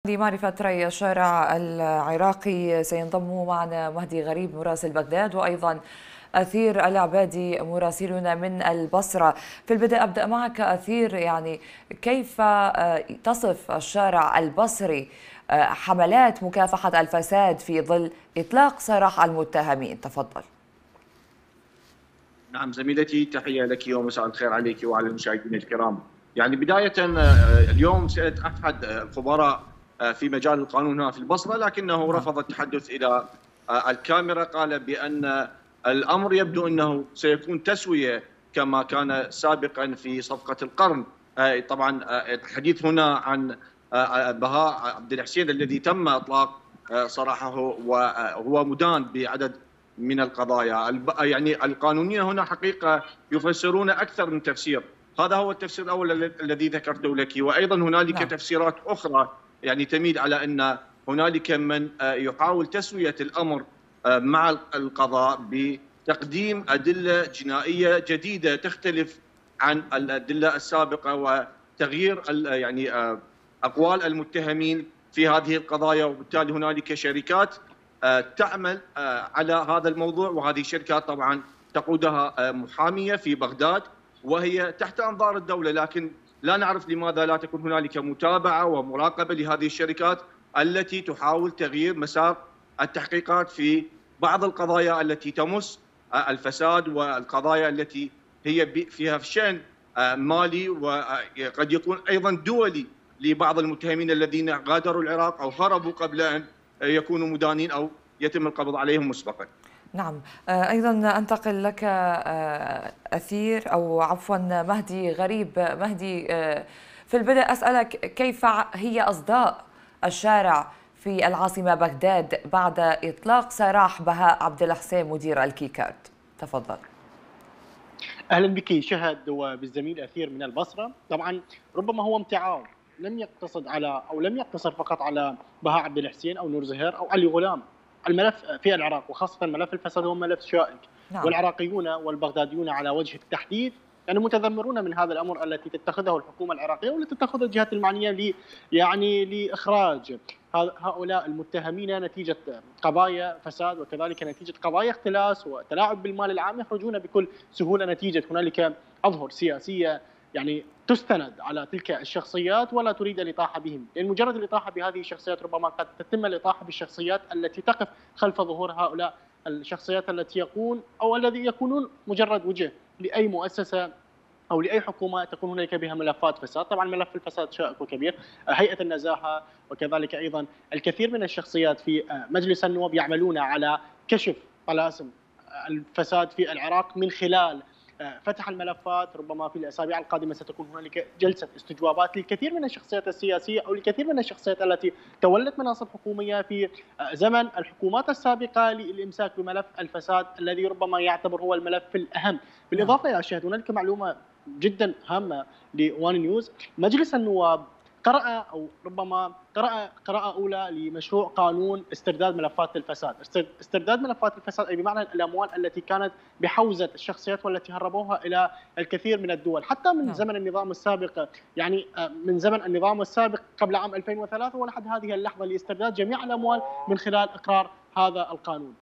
لمعرفة رأي الشارع العراقي سينضم معنا مهدي غريب مراسل بغداد، وأيضا أثير العبادي مراسلنا من البصرة. في البداية أبدأ معك أثير، يعني كيف تصف الشارع البصري حملات مكافحة الفساد في ظل إطلاق سراح المتهمين؟ تفضل. نعم زميلتي، تحية لك ومساء الخير عليك وعلى المشاهدين الكرام. يعني بداية اليوم سألت أحد الخبراء في مجال القانون هنا في البصرة، لكنه نعم. رفض التحدث إلى الكاميرا. قال بأن الأمر يبدو أنه سيكون تسوية كما كان سابقا في صفقة القرن. طبعا الحديث هنا عن بهاء عبد الحسين الذي تم إطلاق سراحه، وهو مدان بعدد من القضايا. يعني القانونيين هنا حقيقة يفسرون أكثر من تفسير. هذا هو التفسير الأول الذي ذكرته لك، وأيضا هنالك نعم. تفسيرات أخرى يعني تميل على أن هنالك من يحاول تسوية الأمر مع القضاء بتقديم أدلة جنائية جديدة تختلف عن الأدلة السابقة، وتغيير يعني أقوال المتهمين في هذه القضايا. وبالتالي هنالك شركات تعمل على هذا الموضوع، وهذه الشركات طبعا تقودها محامية في بغداد وهي تحت أنظار الدولة، لكن لا نعرف لماذا لا تكون هنالك متابعة ومراقبة لهذه الشركات التي تحاول تغيير مسار التحقيقات في بعض القضايا التي تمس الفساد، والقضايا التي هي فيها فشل مالي وقد يكون أيضا دولي لبعض المتهمين الذين غادروا العراق أو هربوا قبل أن يكونوا مدانين أو يتم القبض عليهم مسبقا. نعم. أيضا أنتقل لك أثير، أو عفوا مهدي غريب. مهدي، في البدء أسألك كيف هي أصداء الشارع في العاصمة بغداد بعد إطلاق سراح بهاء عبد الحسين مدير الكيكارد؟ تفضل. اهلا بك شهد وبالزميل اثير من البصره. طبعا ربما هو امتعاض لم يقتصد على او لم يقتصر فقط على بهاء عبد الحسين او نور زهير او علي غلام. الملف في العراق وخاصه ملف الفساد هو ملف شائك، نعم. والعراقيون والبغداديون على وجه التحديد يعني متذمرون من هذا الامر التي تتخذه الحكومه العراقيه والتي تتخذ الجهات المعنيه يعني لاخراج هؤلاء المتهمين نتيجه قضايا فساد وكذلك نتيجه قضايا اختلاس وتلاعب بالمال العام. يخرجون بكل سهوله نتيجه هنالك اظهر سياسيه يعني تستند على تلك الشخصيات ولا تريد الاطاحه بهم، لان مجرد الاطاحه بهذه الشخصيات ربما قد تتم الاطاحه بالشخصيات التي تقف خلف ظهور هؤلاء الشخصيات التي يكون او الذي يكونون مجرد وجه لاي مؤسسه او لاي حكومه تكون هنالك بها ملفات فساد. طبعا ملف الفساد شائك وكبير. هيئه النزاهه وكذلك ايضا الكثير من الشخصيات في مجلس النواب يعملون على كشف طلاسم الفساد في العراق من خلال فتح الملفات. ربما في الاسابيع القادمه ستكون هنالك جلسه استجوابات للكثير من الشخصيات السياسيه او للكثير من الشخصيات التي تولت مناصب حكوميه في زمن الحكومات السابقه للامساك بملف الفساد الذي ربما يعتبر هو الملف الاهم. بالاضافه يا شاهد هنالك معلومه جدا هامه لوان نيوز. مجلس النواب قرأ أو ربما قرأ قراءة أولى لمشروع قانون استرداد ملفات الفساد. استرداد ملفات الفساد أي بمعنى الأموال التي كانت بحوزة الشخصيات والتي هربوها إلى الكثير من الدول حتى من زمن النظام السابق، يعني من زمن النظام السابق قبل عام 2003 ولحد هذه اللحظة لاسترداد جميع الأموال من خلال إقرار هذا القانون.